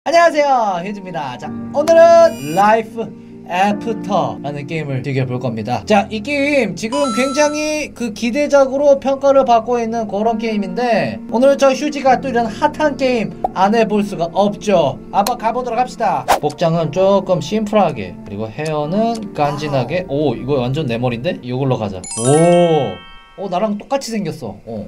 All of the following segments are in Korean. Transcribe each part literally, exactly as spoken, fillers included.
안녕하세요, 휴즈입니다. 자, 오늘은 라이프 애프터라는 게임을 즐겨볼 겁니다. 자, 이 게임 지금 굉장히 그 기대작으로 평가를 받고 있는 그런 게임인데, 오늘 저 휴지가 또 이런 핫한 게임 안 해볼 수가 없죠. 한번 가보도록 합시다. 복장은 조금 심플하게, 그리고 헤어는 간지나게. 오, 이거 완전 내 머리인데? 이걸로 가자. 오, 오, 나랑 똑같이 생겼어. 어.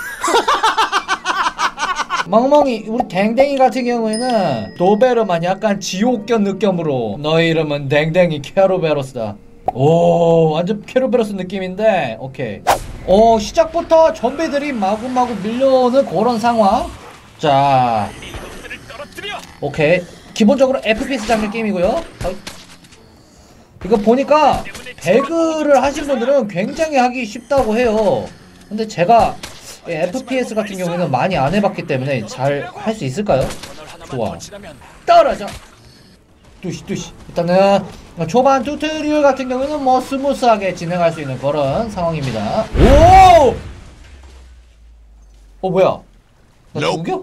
멍멍이, 우리 댕댕이 같은 경우에는 도베르만 약간 지옥견 느낌으로, 너의 이름은 댕댕이 케르베로스다. 오, 완전 케르베로스 느낌인데. 오케이. 오, 시작부터 좀비들이 마구마구 밀려오는 그런 상황. 자, 오케이. 기본적으로 에프피에스 장르 게임이고요. 어, 이거 보니까 배그를 하신 분들은 굉장히 하기 쉽다고 해요. 근데 제가 에프피에스 같은 경우에는 많이 안 해봤기 때문에 잘 할 수 있을까요? 좋아. 떨어져. 뚜시 뚜시. 일단은 초반 튜토리얼 같은 경우에는 뭐 스무스하게 진행할 수 있는 그런 상황입니다. 오! 어, 뭐야? 나 죽여?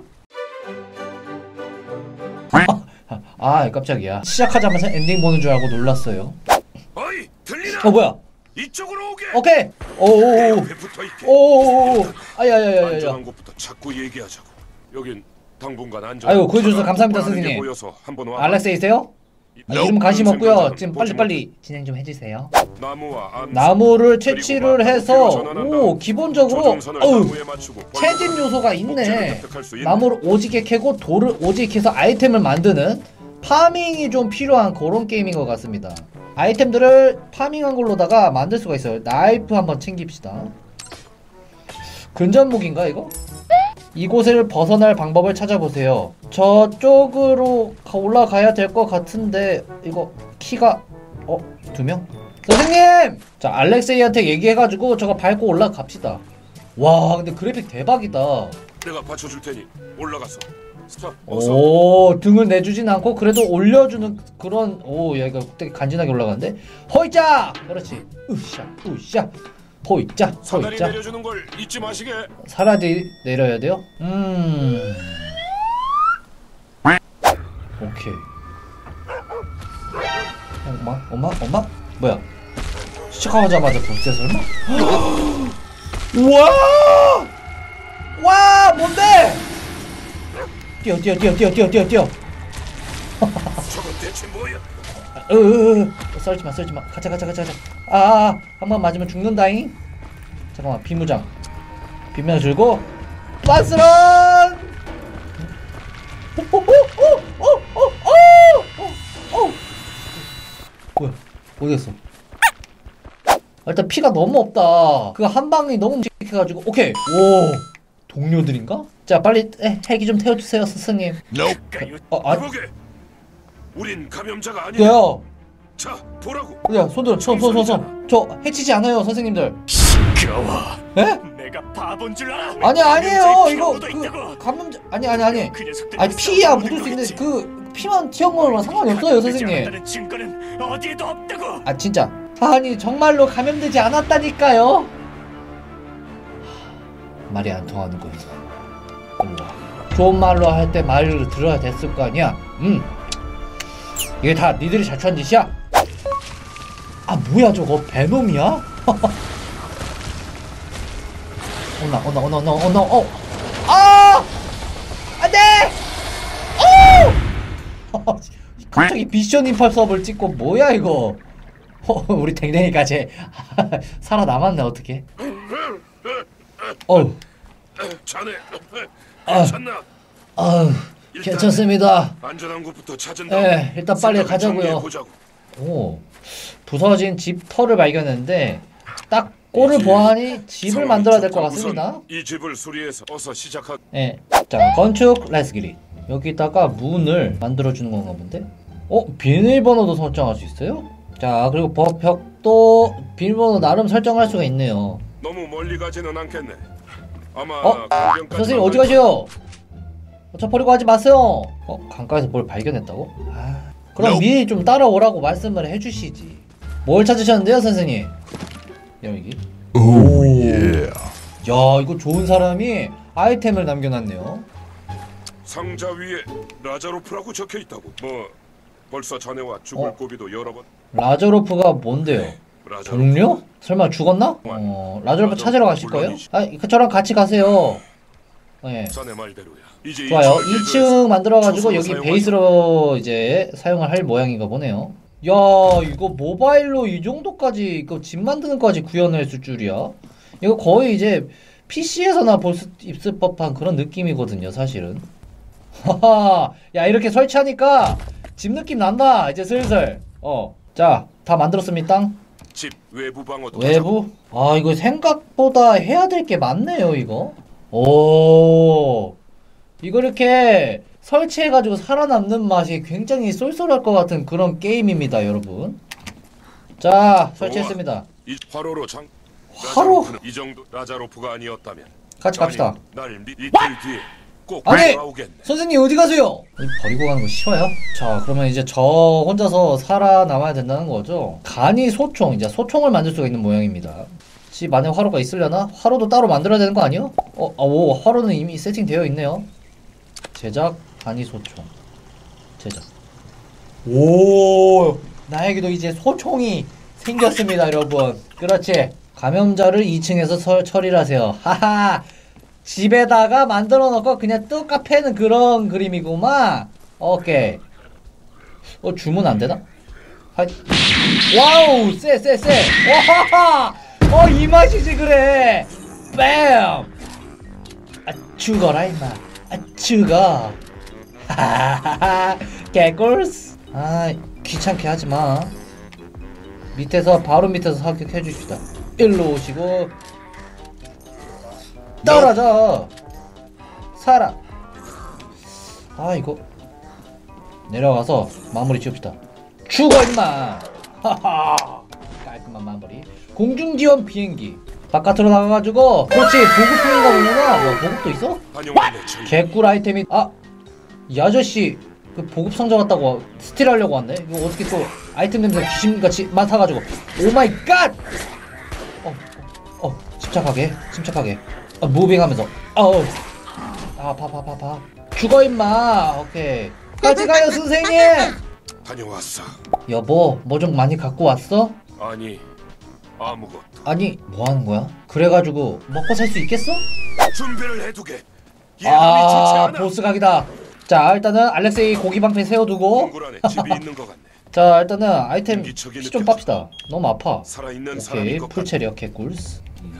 아, 깜짝이야. 시작하자마자 엔딩 보는 줄 알고 놀랐어요. 어이, 들리나? 어, 뭐야? 이쪽으로 오게. 오케이. 오오오. 오오오. 아야야야야. 안전한 곳부터 자꾸 얘기하자고. 여긴 당분간 안전. 아유, 구해주셔서 감사합니다, 선생님. 알렉세이세요? 아, 이름 관심 없고요. 지금 빨리빨리 진행 좀 해주세요. 나무와 나무를 채취를 해서, 오, 기본적으로 어우, 채집 요소가 있네. 나무를 오지게 캐고 돌을 오지게 캐서 아이템을 만드는 파밍이 좀 필요한 그런 게임인 것 같습니다. 아이템들을 파밍한 걸로다가 만들 수가 있어요. 나이프 한번 챙깁시다. 근접무기인가 이거? 이곳을 벗어날 방법을 찾아보세요. 저쪽으로 올라가야 될 것 같은데 이거 키가 어? 두 명? 선생님! 자, 알렉세이한테 얘기해가지고 저거 밟고 올라갑시다. 와, 근데 그래픽 대박이다. 내가 받쳐줄 테니 올라가서. 자, 오, 등을 내주진 않고 그래도 올려주는 그런. 오, 야, 이거 되게 간지나게 올라가는데. 호이자! 그렇지. 으쌰 으쌰 호이자 사다리 호이자. 내려주는 걸 잊지 마시게. 사다리 내려야 돼요? 음. 오케이. 엄마? 엄마? 엄마? 뭐야? 시작하자마자 보스야 설마? 우와! 와, 뭔데? 뛰어 뛰어 뛰어 뛰어 뛰어 뛰어 뛰어. 저건 대체 뭐야? 으으으, 썰지마 썰지마. 가자 가자 가자 가자. 아아, 한번 맞으면 죽는다잉. 잠깐만, 비무장 비무장 들고 빠스런. 뭐야, 어디갔어? 일단 피가 너무 없다. 그 한 방이 너무 묵직해가지고. 오케이. 오, 동료들인가? 자, 빨리 에, 헬기 좀 태워주세요, 스승님. 어, 아, 우린 감염자가 아니야. 네요. 자, 보라고. 야, 손들어. 손, 손, 손, 손. 저 해치지 않아요, 선생님들. 시끄러워. 에? 내가 바본 줄 알아. 아니, 아니에요. 이거 그 감염자. 아니, 아니, 아니. 아니, 피야 묻을 수 있는데 그 피만 튀어나오면 상관이 없어요, 선생님. 증거는 어디에도 없다고. 아, 진짜. 아니, 정말로 감염되지 않았다니까요. 말이 안 통하는군. 좋은 말로 할 때 말을 들어야 됐을 거 아니야. 음. 이게 다 니들이 자초한 짓이야. 아, 뭐야 저거, 베놈이야? 어나 어나 어나 어나 어나 어. 아! 안돼! 오! 갑자기 미션 임팔서블 찍고 뭐야 이거? 어, 우리 댕댕이까지 살아남았네. 어떻게? 어우. 자네 괜찮나? 아우, 괜찮습니다. 안전한 곳부터 찾은 다음. 네, 일단 빨리 가자고요. 오, 부서진 집 터를 발견했는데 딱 꼴을 보아하니 집을 만들어야 될 것 같습니다. 이 집을 수리해서 어서 시작하. 네, 자, 건축 레스기리. 여기다가 문을 만들어주는 건가 본데? 어? 비밀번호도 설정할 수 있어요? 자, 그리고 벽도 비밀번호 나름 설정할 수가 있네요. 너무 멀리 가지는 않겠네. 아마 어? 선생님 어디 가세요? 저 버리고 가지 마세요. 어? 강가에서 뭘 발견했다고? 아, 그럼 미리 좀 따라오라고 말씀을 해주시지. 뭘 찾으셨는데요, 선생님? 여기. 오, 예. 야, 이거 좋은 사람이 아이템을 남겨놨네요. 상자 위에 라자로프라고 적혀 있다고. 뭐 벌써 자네와 죽을 어? 고비도 여러 번. 라자로프가 뭔데요? 라자로프. 동료? 설마 죽었나? 어, 라자로프 찾으러 가실 거예요? 아, 그 저랑 같이 가세요. 예. 자네 말대로야. 이제 좋아요. 이 이 층 만들어가지고 초소로 여기 사용하자. 베이스로 이제 사용을 할 모양인가 보네요. 야, 이거 모바일로 이 정도까지 이거 집 만드는 거까지 구현을 했을 줄이야. 이거 거의 이제 피시에서나 볼 수 있을 법한 그런 느낌이거든요, 사실은. 하하, 야, 이렇게 설치하니까 집 느낌 난다. 이제 슬슬. 어, 자, 다 만들었습니다. 집 외부 방어도 외부? 아, 이거 생각보다 해야 될 게 많네요, 이거. 오, 이거 이렇게 설치해가지고 살아남는 맛이 굉장히 쏠쏠할 것 같은 그런 게임입니다, 여러분. 자, 설치했습니다. 이 화로로 장. 화로? 라자로프는 이 정도 라자로프가 아니었다면. 같이 갑시다. 아니, 날 미, 이틀 뒤에 꼭 아니! 돌아오겠네. 선생님 어디 가세요? 버리고 가는 거 싫어요? 자, 그러면 이제 저 혼자서 살아남아야 된다는 거죠. 간이 소총, 이제 소총을 만들 수가 있는 모양입니다. 집 안에 화로가 있으려나? 화로도 따로 만들어야 되는 거 아니요? 어, 아, 오, 화로는 이미 세팅되어 있네요. 제작, 간이 소총. 제작. 오, 나에게도 이제 소총이 생겼습니다, 여러분. 그렇지. 감염자를 이 층에서 설, 처리를 하세요. 하하. 집에다가 만들어 놓고 그냥 뚝 패는 그런 그림이구만. 오케이. 어, 주문 안 되나? 하이. 와우, 쎄, 쎄, 쎄. 와하하. 어, 이 맛이지, 그래. 뺨. 아, 죽어라, 임마. 아, 죽어. 하하하. 개꿀스. 아, 귀찮게 하지 마. 밑에서, 바로 밑에서 사격해 줍시다. 일로 오시고. 떨어져. 살아. 아, 이거 내려가서 마무리 지읍시다. 죽어 임마. 하하. 깔끔한 마무리. 공중지원 비행기 바깥으로 나가가지고. 그렇지, 보급품인가 보구나. 뭐 보급도 있어? 환영하네, 전. 개꿀 아이템이. 아, 이 아저씨 그 보급 상자 같다고 스틸하려고 왔네. 이거 어떻게 또 아이템 냄새 귀신같이 맡아가지고. 오 마이 갓. 어, 어, 어, 침착하게, 침착하게. 어, 무빙하면서. 어우. 아, 파, 파, 파, 파. 죽어, 임마. 오케이. 같이 가요, 선생님. 다녀왔어. 여보, 뭐 좀 많이 갖고 왔어? 아니 아무것도. 아니, 뭐 하는 거야? 그래가지고 먹고 살 수 있겠어? 준비를 해두게. 예감이 좋지 아, 않아. 보스 각이다. 자, 일단은 알렉세이 고기 방패 세워두고. 동굴 안에 집이 있는 것 같네. 자, 일단은 아이템 인기척이 피 좀 느껴져. 빱시다. 너무 아파. 살아있는 오케이, 사람인 것 같아. 풀체력 개꿀스.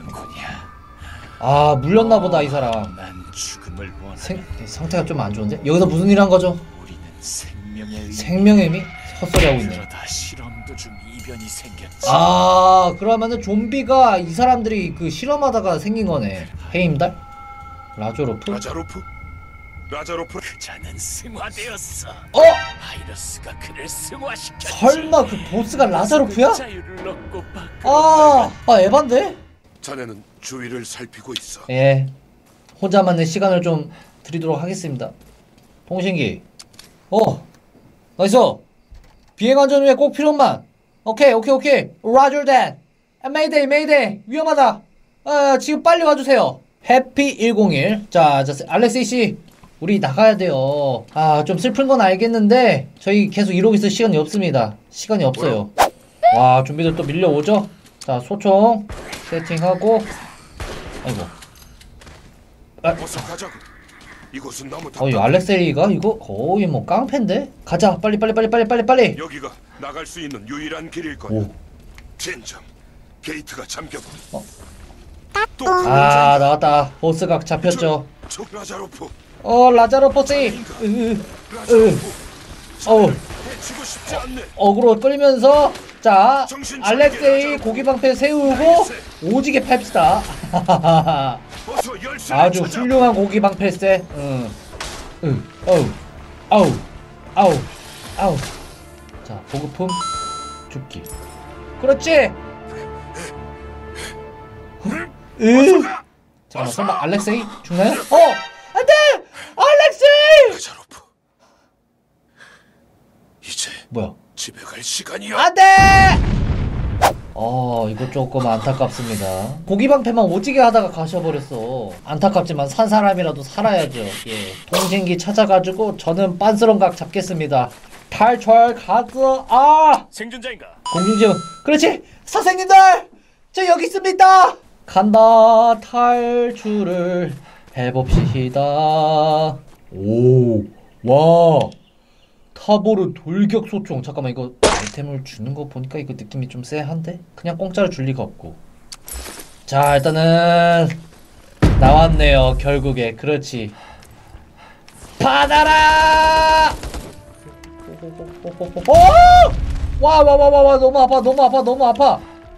아, 물렸나보다 이 사람. 난 죽음을 원한다. 생, 상태가 좀 안 좋은데? 여기서 무슨 일 한 거죠? 우리는 생명의 의미. 생명의 의미? 헛소리하고 있네. 그러다 실험도 중 이변이 생겼지. 아, 그러면은 좀비가 이 사람들이 그 실험하다가 생긴 거네. 해임달? 라조로프? 라자로프? 라자로프? 그자는 승화되었어. 어? 바이러스가 그를 승화시켰지. 설마 그 보스가 라자로프야? 자유를 얻고 아, 아 에반데? 자네는 주위를 살피고 있어. 예, 혼자만의 시간을 좀 드리도록 하겠습니다. 통신기. 어, 나이스. 비행안전 위에 꼭 필요만. 오케이, 오케이, 오케이. Roger that. 메이데이, 메이데이. 위험하다. 아, 지금 빨리 와주세요. 해피 일공일. 자, 자, 알렉세이 씨, 우리 나가야 돼요. 아, 좀 슬픈 건 알겠는데 저희 계속 이러고 있을 시간이 없습니다. 시간이 없어요. 와, 좀비들 또 밀려오죠? 자, 소총 세팅하고. 아이고. 아, 어서 가자고. 이곳은 너무 어, 이 답답해. 알렉세이가 이거 거의 뭐 깡패인데? 가자, 빨리, 빨리, 빨리, 빨리, 빨리, 빨리. 여기가 나갈 수 있는 유일한 길일 거야. 오. 젠장. 게이트가 잠겨버려. 어. 또 아, 나왔다. 보스각 잡혔죠. 저 라자로프. 어, 라자로포스이. 으, 으, 라자로프. 어우. 해치고 싶지 않네. 어그로 끌면서. 자, 알렉세이 고기방패 세우고 오지게 팹시다. 어서 열쇠를 아주 찾아. 훌륭한 고기방패세. 응. 응. 어우. 아우. 아우. 아우. 자, 보급품 죽기. 그렇지. 으. 잠깐만, 설마 알렉세이 죽나요? 어! 안 돼! 알렉세이! 라자로프. 이제 뭐야? 집에 갈 시간이야. 안 돼! 어 이거 조금 안타깝습니다. 고기 방패만 오지게 하다가 가셔버렸어. 안타깝지만 산 사람이라도 살아야죠. 예, 동생기 찾아가지고 저는 빤스런각 잡겠습니다. 탈출 가드. 아 생존자인가? 공중지원. 그렇지 선생님들 저 여기 있습니다. 간다. 탈출을 해봅시다. 오 와 타보르 돌격 소총. 잠깐만 이거 아이템을 주는 거 보니까 이거 느낌이 좀 쎄한데? 그냥 공짜로 줄 리가 없고. 자 일단은 나왔네요 결국에. 그렇지 받아라. 와와와와와 너무 아파 너무 아파 너무 아파.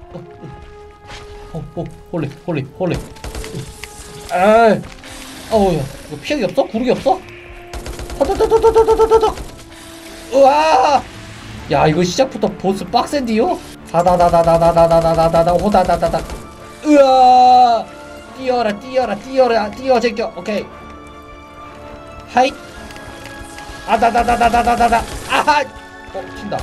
어, 어, 홀리 홀리 홀리. 에이 어우야 이거 피하기 없어? 구르기 없어? 터터터터터터터터. 우와 야 이거 시작부터 보스 빡센디요? 다다다다다다다다다다다 호다다다다. 으아 뛰어라 뛰어라 뛰어라 뛰어 제껴. 오케이 하이 아다다다다다다다다. 아하 어 튄다.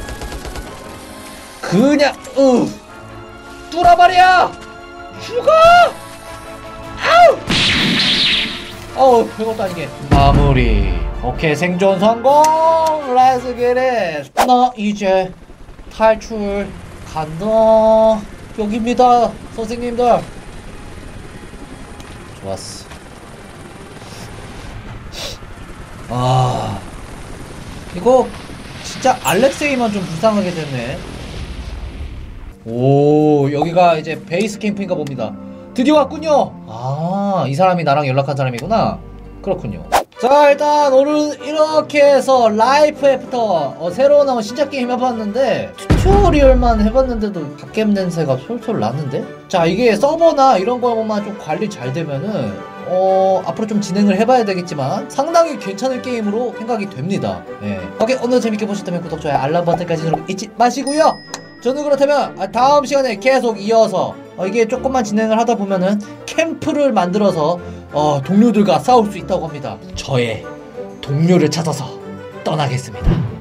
그냥 으 뚫어버려 죽어. 아우 어우 별것도 아니게 마무리. 오케이 생존 성공. 렛츠 겟잇. 나 이제 탈출 간다. 여기입니다 선생님들. 좋았어. 아 이거 진짜 알렉세이만 좀 불쌍하게 됐네. 오 여기가 이제 베이스 캠프인가 봅니다. 드디어 왔군요. 아 이 사람이 나랑 연락한 사람이구나. 그렇군요. 자 일단 오늘 이렇게 해서 라이프 애프터 어, 새로 나온 신작 게임 해봤는데 튜토리얼만 해봤는데도 갓겜 냄새가 솔솔 나는데? 자 이게 서버나 이런 거만 좀 관리 잘 되면은 어 앞으로 좀 진행을 해봐야 되겠지만 상당히 괜찮은 게임으로 생각이 됩니다. 네. 오케이 오늘 재밌게 보셨다면 구독, 좋아요, 알람 버튼까지 누르고 잊지 마시고요. 저는 그렇다면 다음 시간에 계속 이어서 어, 이게 조금만 진행을 하다 보면은 캠프를 만들어서 어, 동료들과 싸울 수 있다고 합니다. 저의 동료를 찾아서 떠나겠습니다.